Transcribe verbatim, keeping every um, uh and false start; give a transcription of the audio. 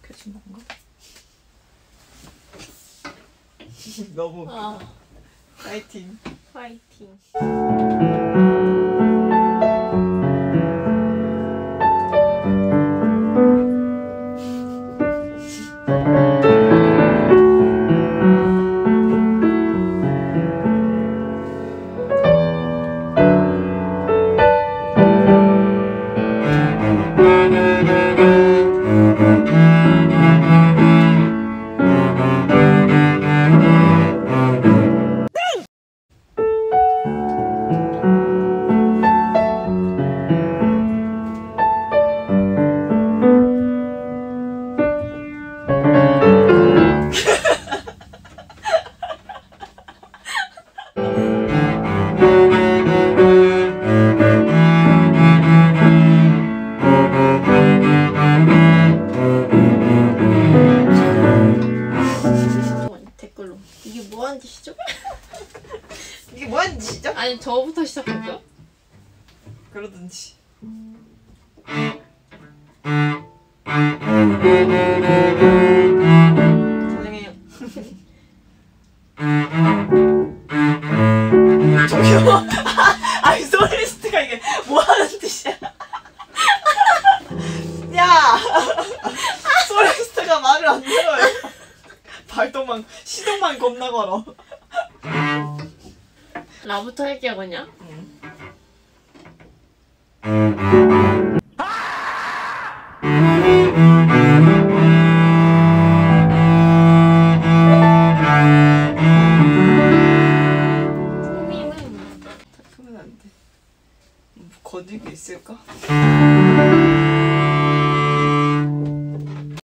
가르쳐준다는 거? 너무 아. 파이팅. 파이팅. 댓글로 이게 뭐하는 짓이죠? 이게 뭐하는 짓이죠? 아니 저부터 시작할까요? 그러든지. 사랑해요. 저기요. 아니 솔리스트가 이게 뭐하는 짓이야? 야! 솔리스트가 말을 안 들어요. 발동만 시동만 겁나 걸어. 나부터 할게요 그냥. 응.